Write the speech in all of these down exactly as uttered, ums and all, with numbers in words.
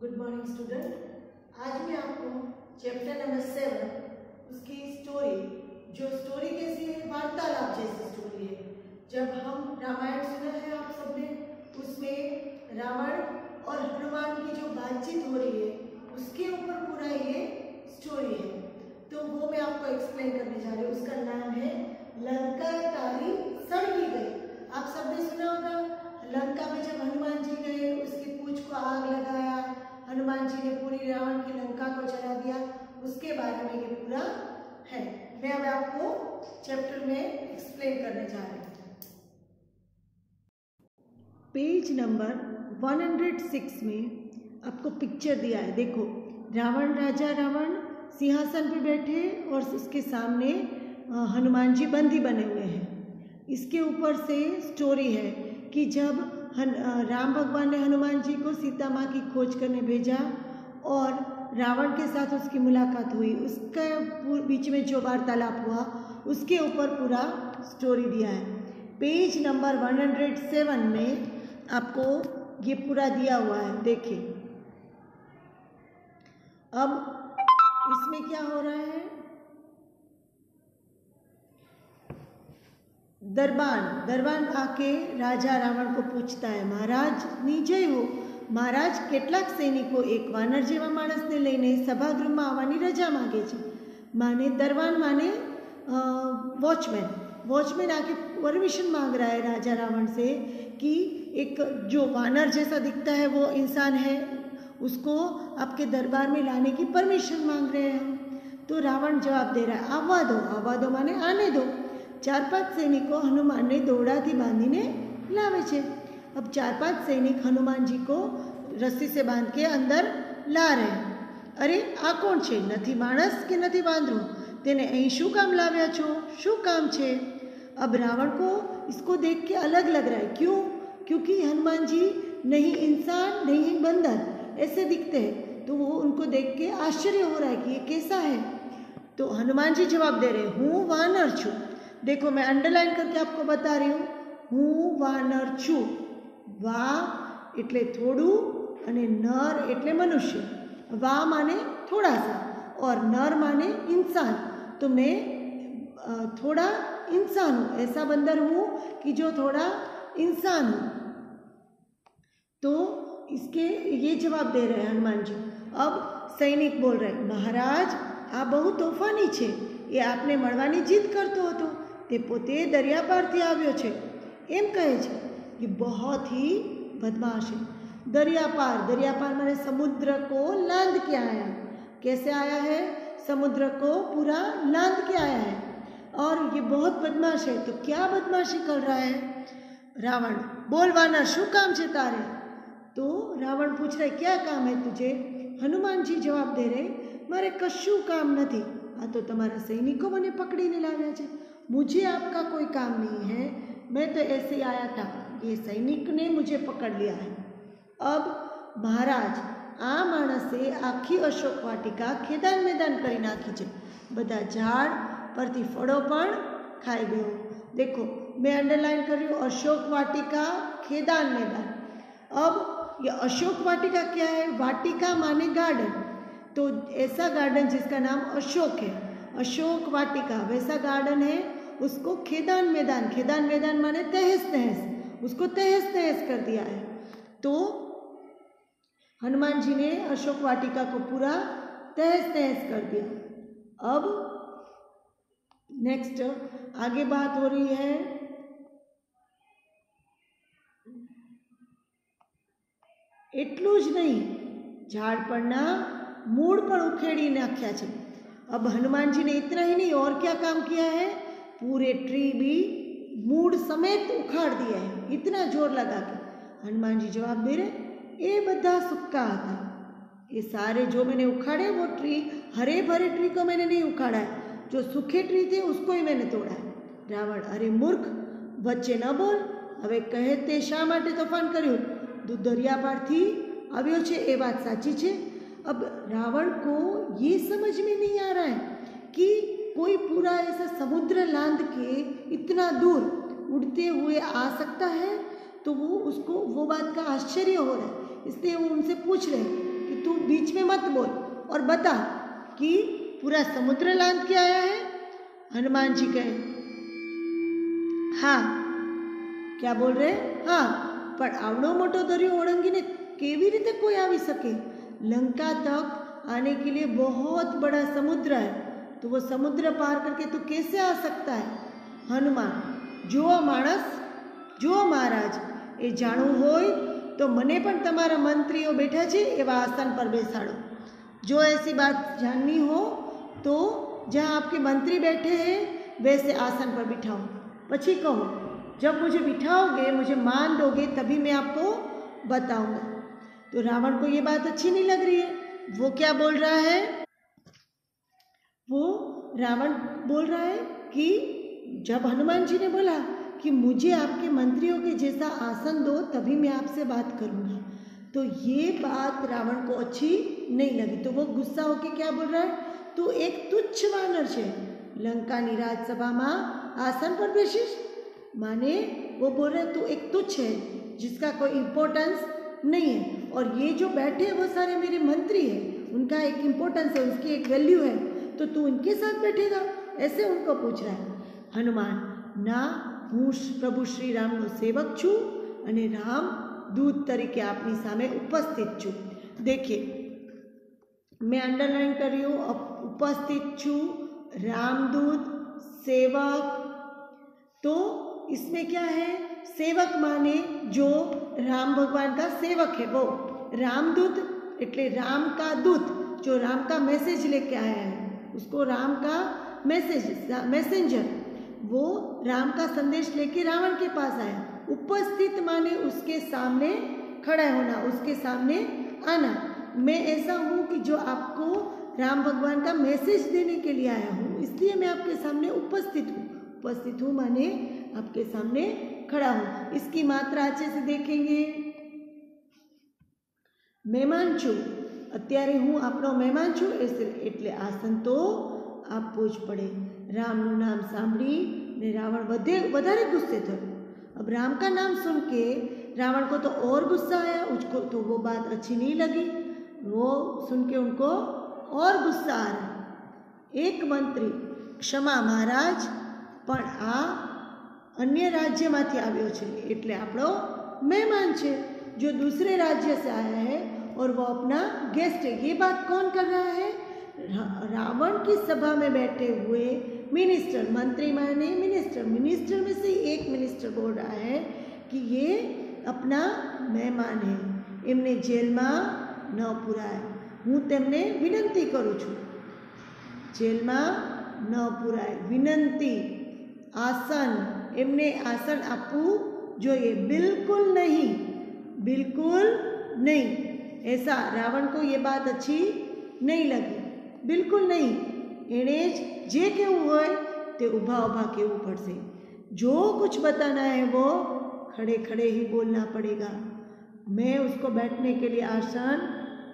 Good morning student. आज मैं आपको चैप्टर नंबर सेवन उसकी स्टोरी, जो स्टोरी कैसी है, वार्तालाप जैसी स्टोरी है। जब हम रामायण सुना है आप सबने, उसमें रावण और हनुमान की जो बातचीत हो रही है उसके ऊपर पूरा ये स्टोरी है। तो वो मैं आपको एक्सप्लेन करने जा रही हूँ। उसका नाम है लंका तारी सड़की गई। आप सबने सुना होगा, लंका में जब हनुमान जी गए, उसकी पूंछ को आग लगाया, हनुमान जी ने पूरी रावण की लंका को जला दिया, उसके बारे में ये पूरा है। मैं अब आपको चैप्टर में एक्सप्लेन करने जा रही हूँ। पेज नंबर एक सौ छह में आपको पिक्चर दिया है। देखो, रावण, राजा रावण सिंहासन पे बैठे और उसके सामने हनुमान जी बंदी बने हुए हैं। इसके ऊपर से स्टोरी है कि जब राम भगवान ने हनुमान जी को सीता माँ की खोज करने भेजा और रावण के साथ उसकी मुलाकात हुई, उसके बीच में जो वार्तालाप हुआ उसके ऊपर पूरा स्टोरी दिया है। पेज नंबर एक सौ सात में आपको ये पूरा दिया हुआ है। देखिए, अब इसमें क्या हो रहा है, दरबान दरबान आके राजा रावण को पूछता है, महाराज નીચે હો, મહારાજ કેટલાક સૈનિકો એક વાનર જેવા માણસને લઈને સભાગૃહમાં આવવાની રજા માંગે છે। माने दरबान माने वॉचमैन वॉचमैन आके परमिशन मांग रहा है राजा रावण से कि एक जो वानर जैसा दिखता है वो इंसान है, उसको आपके दरबार में लाने की परमिशन मांग रहे हैं। तो रावण जवाब दे रहा है, आवा दो आवा दो माने आने दो। चार पांच सैनिकों हनुमान ने दौड़ाથી બાંધીને લાવે છે। अब चार पांच सैनिक हनुमान जी को रस्सी से बांध के अंदर ला रहे हैं। अरे आ कौन छे, નથી માણસ કે નથી વાંદરો, તેને અહીં શું કામ લાવ્યા છો, શું કામ છે? अब रावण को इसको देख के अलग लग रहा है। क्यों? क्योंकि हनुमान जी नहीं इंसान नहीं बंदर ऐसे दिखते हैं, तो वो उनको देख के आश्चर्य हो रहा है कि ये कैसा है। तो हनुमान जी जवाब दे रहे, हूँ वानर छू। देखो, मैं अंडरलाइन करके आपको बता रही हूँ, हूँ वानर छू। वा एटले थोड़ू अने नर एटले मनुष्य। वा माने थोड़ा सा और नर माने इंसान। तो मैं थोड़ा इंसान हूँ, ऐसा बंदर हूँ कि जो थोड़ा इंसान हूँ। तो इसके ये जवाब दे रहे हैं हनुमान जी। अब सैनिक बोल रहे, महाराज आ बहु तोफानी छे, ये आपने मळवानी जीद करतो हतो, ते पोते दरिया पार थी आव्यो छे, एम कहे छे। ये बहुत ही बदमाश है। दरिया पार, दरिया पार माने समुद्र को लांद के आया। कैसे आया है? समुद्र को पूरा लांद के आया है और ये बहुत बदमाश है। तो क्या बदमाशी कर रहा है? रावण बोल, वानर शू काम छे तारे? तो रावण पूछ रहे, क्या काम है तुझे? हनुमान जी जवाब दे रहे, मारे कशू काम नहीं, आ तो तमारा सैनिकों मने पकड़ीने लाव्या छे, मुझे आपका कोई काम नहीं है, मैं तो ऐसे ही आया था, ये सैनिक ने मुझे पकड़ लिया है। अब महाराज आ माणसे आखी अशोक वाटिका खेदान मैदान करी नाखी छे, बधा झाड़ परथी फळो पण खाई गयो। देखो, मैं अंडरलाइन कर रही हूँ, अशोक वाटिका खेदान मैदान। अब ये अशोक वाटिका क्या है? वाटिका माने गार्डन, तो ऐसा गार्डन जिसका नाम अशोक है, अशोक वाटिका वैसा गार्डन है, उसको खेदान मैदान, खेदान मैदान माने तहस नहस, उसको तहस नहस कर दिया है। तो हनुमान जी ने अशोक वाटिका को पूरा तहस नहस कर दिया। अब नेक्स्ट आगे बात हो रही है, એટલું જ नहीं, झाड़ पड़ना मूड़ पर उखेड़ी नाख्या छे। अब हनुमान जी ने इतना ही नहीं और क्या काम किया है, पूरे ट्री भी मूड़ समेत उखाड़ दिया है, इतना जोर लगा के। हनुमान जी जवाब दे रहे, ये बधा सूखा था, ये सारे जो मैंने उखाड़े वो ट्री, हरे भरे ट्री को मैंने नहीं उखाड़ा है, जो सूखे ट्री थे उसको ही मैंने तोड़ा है। रावण, अरे मूर्ख, वच्चे न बोल, हवे कहे ते शा माटे तोफान कर्યું? तो दरिया पार थी आव्यो छे, ए बात साची छे। अब रावण को ये समझ में नहीं आ रहा है कि कोई पूरा ऐसा समुद्र लांद के इतना दूर उड़ते हुए आ सकता है, तो वो उसको वो बात का आश्चर्य हो रहा है। इसलिए वो उनसे पूछ रहे हैं कि तू बीच में मत बोल और बता कि पूरा समुद्र लांघ के आया है। हनुमान जी कहे हाँ। क्या बोल रहे? हाँ, पर आवड़ो मोटो दरियो ओळंगीने केवी रीते कोई आवी सके? लंका तक आने के लिए बहुत बड़ा समुद्र है, तो वो समुद्र पार करके तू कैसे आ सकता है? हनुमान जो माणस जो महाराज ए जाणવું હોય तो मने पण तमारा मंत्रीओ बैठा छे एवा आसन पर बेसाड़ो। जो ऐसी बात जाननी हो तो जहाँ आपके मंत्री बैठे हैं वैसे आसन पर बिठाओ। पछी कहो जब मुझे बिठाओगे, मुझे मान दोगे, तभी मैं आपको बताऊंगा। तो रावण को ये बात अच्छी नहीं लग रही है। वो क्या बोल रहा है? वो रावण बोल रहा है कि जब हनुमान जी ने बोला कि मुझे आपके मंत्रियों के जैसा आसन दो तभी मैं आपसे बात करूंगा, तो ये बात रावण को अच्छी नहीं लगी। तो वो गुस्सा होके क्या बोल रहा है? तू एक तुच्छ वानर छे, लंकानी राज्यसभा में आसन पर बेसीश। माने वो बोल रहे तू एक तुच्छ है जिसका कोई इम्पोर्टेंस नहीं है, और ये जो बैठे हैं वो सारे मेरे मंत्री हैं, उनका एक इम्पोर्टेंस है, उसकी एक वैल्यू है, तो तू उनके साथ बैठेगा? ऐसे उनको पूछ रहा है। हनुमान ना, हूँ प्रभु श्री रामनो सेवक छूँ अने राम दूत तरीके आपनी सामे उपस्थित छूँ। देखिए मैं अंडरलाइन कर रही हूँ, उपस्थित छूँ, रामदूत, सेवक। तो इसमें क्या है? सेवक माने जो राम भगवान का सेवक है वो। रामदूत एटले राम का दूत, जो राम का मैसेज लेके आया है, उसको राम का मैसेज मैसेंजर, वो राम का संदेश लेके रावण के पास आया। उपस्थित माने उसके सामने खड़ा होना, उसके सामने आना। मैं ऐसा हूँ कि जो आपको राम भगवान का मैसेज देने के लिए आया हूँ, इसलिए मैं आपके सामने उपस्थित हूँ। उपस्थित हूँ माने आपके सामने खड़ा हूँ। इसकी मात्रा अच्छे से देखेंगे। मेहमान छू, अत्यारे हूँ आपनो मेहमान छू, एटले आसन तो आपवो ज पड़े। रामनु नाम सांभળી ने रावण वधे वधारे गुस्से थयो। अब राम का नाम सुन के रावण को तो और गुस्सा आया, उसको तो वो बात अच्छी नहीं लगी, वो सुन के उनको और गुस्सा आ रहा। एक मंत्री क्षमा महाराज, पण आ अन्य राज्य मांथी आव्यो छे, एटले आपणो मेहमान छे, जो दूसरे राज्य से आया है और वो अपना गेस्ट है। ये बात कौन कर रहा है? रावण की सभा में बैठे हुए मिनिस्टर, मंत्री माने मिनिस्टर, मिनिस्टर में से एक मिनिस्टर बोल रहा है कि ये अपना मेहमान है, एमने जेल में न पुराय। हूँ तेमने विनंती करूँ छूँ, जेल में न पुराय। विनंती, आसन, एमने आसन आपवू जोईए। बिल्कुल नहीं, बिल्कुल नहीं। ऐसा रावण को ये बात अच्छी नहीं लगी, बिल्कुल नहीं। एने जे कहवुं होय ते ऊभा ऊभा कहवुं पड़शे। जो कुछ बताना है वो खड़े खड़े ही बोलना पड़ेगा। मैं उसको बैठने के लिए आसन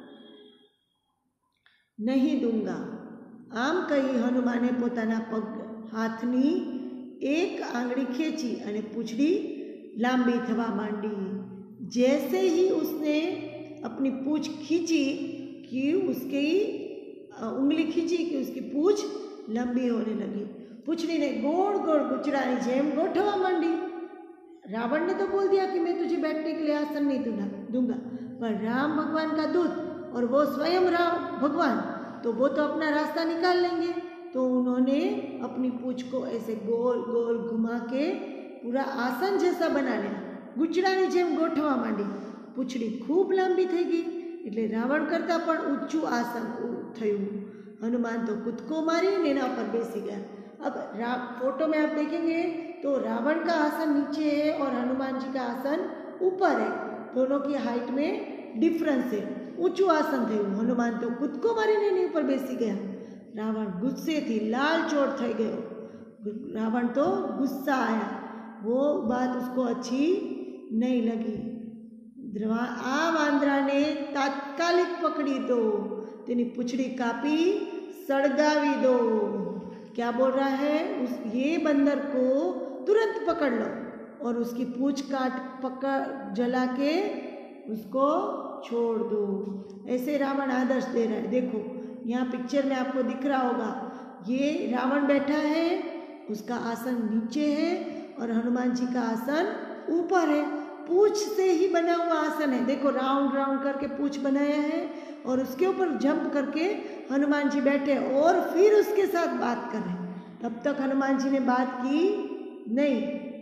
नहीं दूंगा। आम कही हनुमाने पोताना पग हाथनी एक आंगળી खेची अने पूंछड़ी लांबी थवा मांडी। जैसे ही उसने अपनी पूंछ खींची कि उसकी उंगली खींची कि उसकी पूंछ लंबी होने लगी। पूंछड़ी ने गोल गोल गुचड़ानी जेम गोठवा मांडी। रावण ने तो बोल दिया कि मैं तुझे बैठने के लिए आसन नहीं दूंगा दूंगा पर राम भगवान का दूत और वो स्वयं राम भगवान, तो वो तो अपना रास्ता निकाल लेंगे। तो उन्होंने अपनी पूंछ को ऐसे गोल गोल घुमा के पूरा आसन जैसा बना लिया। गुचड़ानी जेम गोठवा मांडी। पूंछड़ी खूब लांबी थई गई, એટલે રાવણ કરતાં પણ ઊંચું આસન થયું। हनुमान तो कूदको मारी ने एना पर बेसी गया। अब रा फोटो में आप देखेंगे तो रावण का आसन नीचे है और हनुमान जी का आसन ऊपर है। दोनों की हाइट में डिफरेंस है। ऊंचू आसन थे। हनुमान तो कूदको मारी ने ऊपर बेसी गया। रावण गुस्से थी लाल चोट थई गयो। रावण तो गुस्सा आया, वो बात उसको अच्छी नहीं लगी। आ वांदरा ने तात्कालिक पकड़ी दो, तेनी पूंछड़ी कापी सड़गावी दो। क्या बोल रहा है? उस ये बंदर को तुरंत पकड़ लो और उसकी पूंछ काट पकड़ जला के उसको छोड़ दो। ऐसे रावण आदर्श दे रहा है। देखो यहाँ पिक्चर में आपको दिख रहा होगा, ये रावण बैठा है, उसका आसन नीचे है और हनुमान जी का आसन ऊपर है। पूंछ से ही बना हुआ आसन है। देखो राउंड राउंड करके पूंछ बनाया है और उसके ऊपर जंप करके हनुमान जी बैठे और फिर उसके साथ बात कर रहे हैं। तब तक हनुमान जी ने बात की नहीं।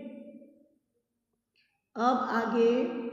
अब आगे,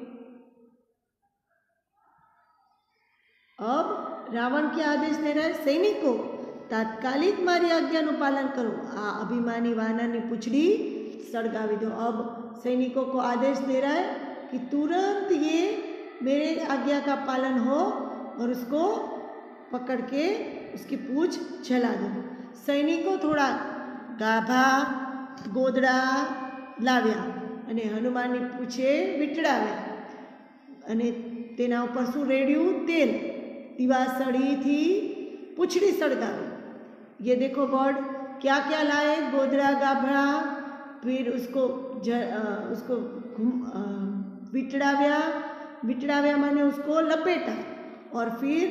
अब रावण क्या आदेश दे रहा है? सैनिको तात्कालिक मारी आज्ञाનું पालन करो। आ अभिमानी वानरनी पूंछड़ी सળગાવી दो। अब सैनिकों को आदेश दे रहा है कि तुरंत ये मेरे आज्ञा का पालन हो और उसको पकड़ के उसकी पूंछ जला दो। सैनिको थोड़ा गाभा गोदड़ा लाव्या અને હનુમાનની પૂંછે વીંટળાવ્યા અને તેના ઉપર શું રેડ્યું? તેલ। दिवासळीथी पूंछड़ी सળગાવી। ये देखो वर्ड क्या क्या लाए? गोदड़ा गाभड़ा, फिर उसको ज, आ, उसको वींटळाव्या। वींटळाव्या माने उसको लपेटा और फिर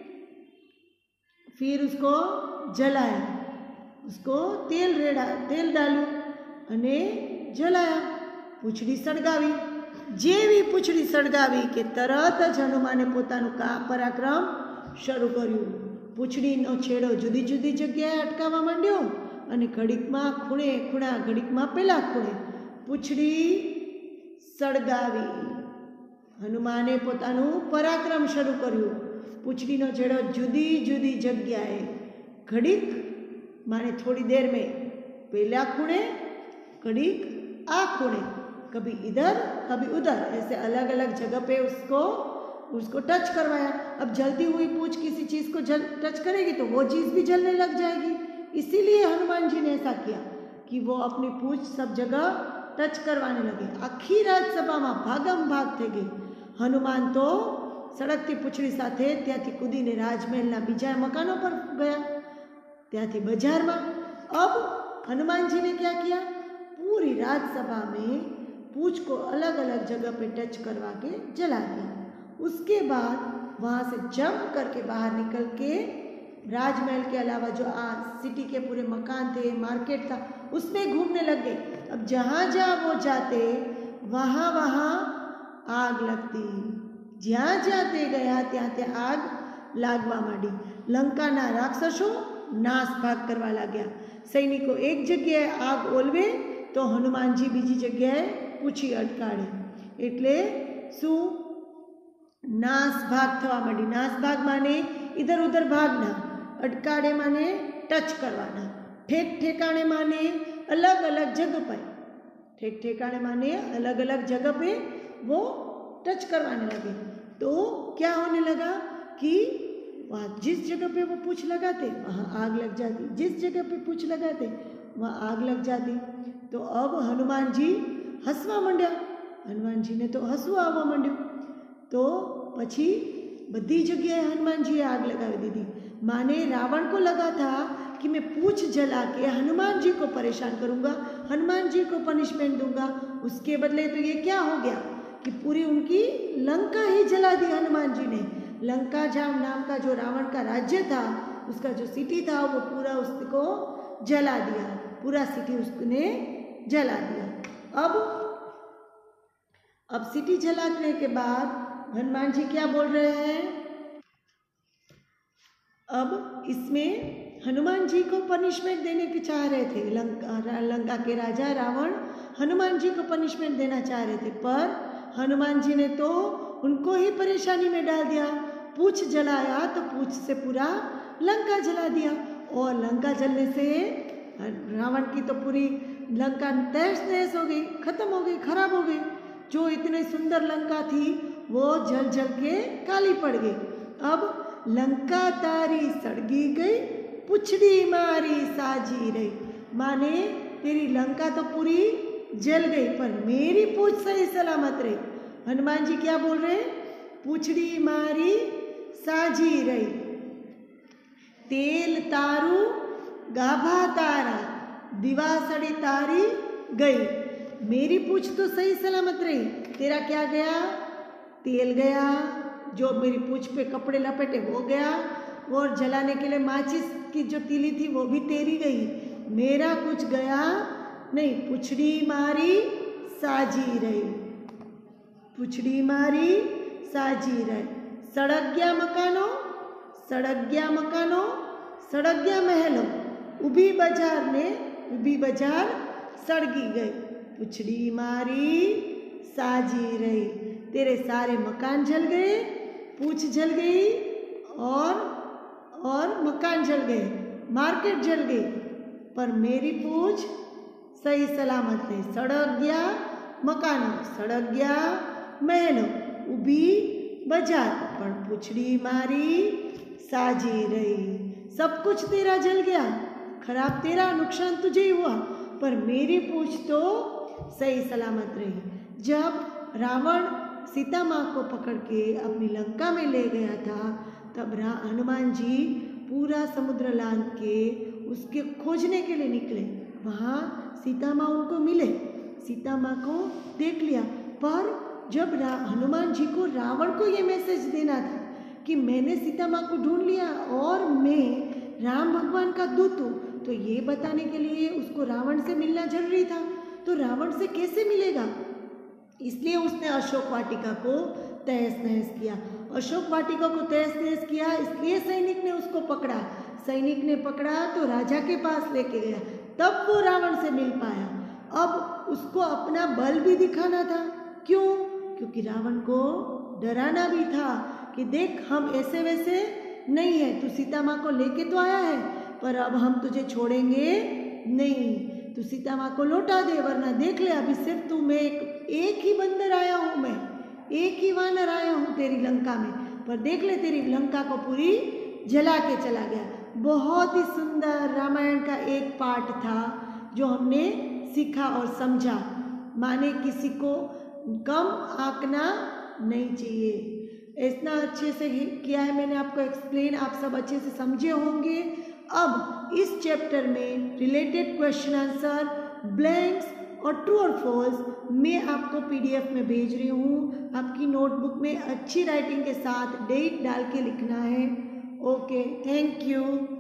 फिर उसको जलाया, उसको तेल रेड़ा तेल डालू अने जलाया। पूंछड़ी सળગાવી। जेवी पूंछड़ी सળગાવી के तरत ज हनुमाने पोतानुं का पराक्रम शरू कर्युं। पूंछड़ीनो छेड़ो जुदी जुदी जग्याए अटकावा मांड्यो अने घड़ीकमां खूणे खूणा घड़ीकमां पेला खूणे पूंछड़ी सળગાવી। हनुमाने पोतानुं पराक्रम शरू कर्युं। पूंछड़ीनो छेड़ो जुदी जुदी जग्याए, घड़ीक माने थोड़ी देर में, पेला खूणे, घड़ीक आ खूणे, कभी इधर कभी उधर, ऐसे अलग अलग जगह पे उसको उसको टच करवाया। अब जलती हुई पूंछ किसी चीज़ को जल टच करेगी तो वो चीज़ भी जलने लग जाएगी। इसीलिए हनुमान जी ने ऐसा किया कि वो अपनी पूंछ सब जगह टच करवाने लगे। आखी राज्यसभा में भागम भाग थी गई। हनुमान तो सड़कती पूंछड़ी साथे त्याथी कूदीने राजमहलना बीजा मकानों पर गया, त्याथी बजार में। अब हनुमान जी ने क्या किया? पूरी राज्यसभा में पूंछ को अलग अलग जगह पे टच करवा के जला दिया। उसके बाद वहाँ से जंप करके बाहर निकल के राजमहल के अलावा जो आज सिटी के पूरे मकान थे, मार्केट था, उसमें घूमने लग गए। अब जहाँ जहाँ वो जाते वहाँ वहाँ आग लगती। ज्यां ज्यां ते गया त्यां त्यां आग लागवा मांडी। लंकाना राक्षसों नाश भाग करवा लाग्या। सैनिको एक जग्याए आग ओलवे तो हनुमान जी बीजी जग्याए पूछी अटकाड़े, एटले शू नाश भाग थवा मांडी। नाश भाग माने इधर उधर भागना, अटकाड़े माने टच करवाना, ठेक ठेकाणे माने अलग अलग जगह पर, ठेक ठेकाणे माने अलग अलग जगह पे वो टच करवाने लगे। तो क्या होने लगा कि वहाँ जिस जगह पे वो पूंछ लगाते वहाँ आग लग जाती, जिस जगह पे पूंछ लगाते वहाँ आग लग जाती। तो अब हनुमान जी हसवा मंड्या। हनुमान जी ने तो हसवा आवा मंड्यो। तो पछी बधी जगह हनुमान जी आग लगावी दीदी। माने रावण को लगा था कि मैं पूंछ जला के हनुमान जी को परेशान करूंगा, हनुमान जी को पनिशमेंट दूंगा। उसके बदले तो ये क्या हो गया कि पूरी उनकी लंका ही जला दी हनुमान जी ने। लंका जाम नाम का जो रावण का राज्य था, उसका जो सिटी था, वो पूरा उसको जला दिया, पूरा सिटी उसने जला दिया। अब अब सिटी जलाने के बाद हनुमान जी क्या बोल रहे हैं? अब इसमें हनुमान जी को पनिशमेंट देने की चाह रहे थे। लंका लंका के राजा रावण हनुमान जी को पनिशमेंट देना चाह रहे थे, पर हनुमान जी ने तो उनको ही परेशानी में डाल दिया। पूंछ जलाया तो पूंछ से पूरा लंका जला दिया, और लंका जलने से रावण की तो पूरी लंका तहस नहस हो गई, खत्म हो गई, खराब हो गई। जो इतनी सुंदर लंका थी वो जल जल के काली पड़ गई। अब लंका तारी सड़गी गई, पुछड़ी मारी साजी रही। माने तेरी लंका तो पूरी जल गई पर मेरी पूंछ सही सलामत रही। हनुमान जी क्या बोल रहे? पूछड़ी मारी साजी रही। तेल तारू गाभा तारा, दिवासड़ी तारी गई। मेरी पूंछ तो सही सलामत रही, तेरा क्या गया? तेल गया, जो मेरी पूंछ पे कपड़े लपेटे वो गया, और जलाने के लिए माचिस की जो तीली थी वो भी तेरी गई, मेरा कुछ गया नहीं। पूछड़ी मारी साजी रही, पूछड़ी मारी साजी रही। सड़क गया मकानो, सड़क गया मकानो, सड़क गया महलो, उभी बाजार ने उभी बाजार सड़गी गई। पूछड़ी मारी साजी रही, तेरे सारे मकान जल गए, पूछ जल गई और और मकान जल गए, मार्केट जल गई, पर मेरी पूछ सही सलामत रही। सड़क गया मकानो, सड़क गया महलो, उभी बाजार, पर पूछड़ी मारी साजी रही। सब कुछ तेरा जल गया, खराब तेरा, नुकसान तुझे ही हुआ, पर मेरी पूछ तो सही सलामत रही। जब रावण सीता माँ को पकड़ के अपनी लंका में ले गया था, तब हनुमान जी पूरा समुद्र लांघ के उसके खोजने के लिए निकले। वहाँ सीता माँ उनको मिले, सीता माँ को देख लिया, पर जब हनुमान जी को रावण को ये मैसेज देना था कि मैंने सीता माँ को ढूंढ लिया और मैं राम भगवान का दूत हूँ, तो ये बताने के लिए उसको रावण से मिलना जरूरी था। तो रावण से कैसे मिलेगा? इसलिए उसने अशोक वाटिका को तहस नहस किया। अशोक वाटिका को तहस नहस किया, इसलिए सैनिक ने उसको पकड़ा। सैनिक ने पकड़ा तो राजा के पास लेके गया, तब वो रावण से मिल पाया। अब उसको अपना बल भी दिखाना था। क्यों? क्योंकि रावण को डराना भी था कि देख, हम ऐसे वैसे नहीं है, तू सीता माँ को लेके तो आया है, पर अब हम तुझे छोड़ेंगे नहीं, तू सीता माँ को लौटा दे, वरना देख ले अभी सिर्फ तू, मैं एक, एक ही बंदर आया हूँ, मैं एक ही वानर आया हूँ तेरी लंका में, पर देख ले तेरी लंका को पूरी जला के चला गया। बहुत ही सुंदर रामायण का एक पार्ट था जो हमने सीखा और समझा। माने किसी को कम आंकना नहीं चाहिए। इतना अच्छे से किया है मैंने आपको एक्सप्लेन, आप सब अच्छे से समझे होंगे। अब इस चैप्टर में रिलेटेड क्वेश्चन आंसर, ब्लैंक्स और ट्रू और फॉल्स मैं आपको पीडीएफ में भेज रही हूँ। आपकी नोटबुक में अच्छी राइटिंग के साथ डेट डाल के लिखना है। Okay, thank you.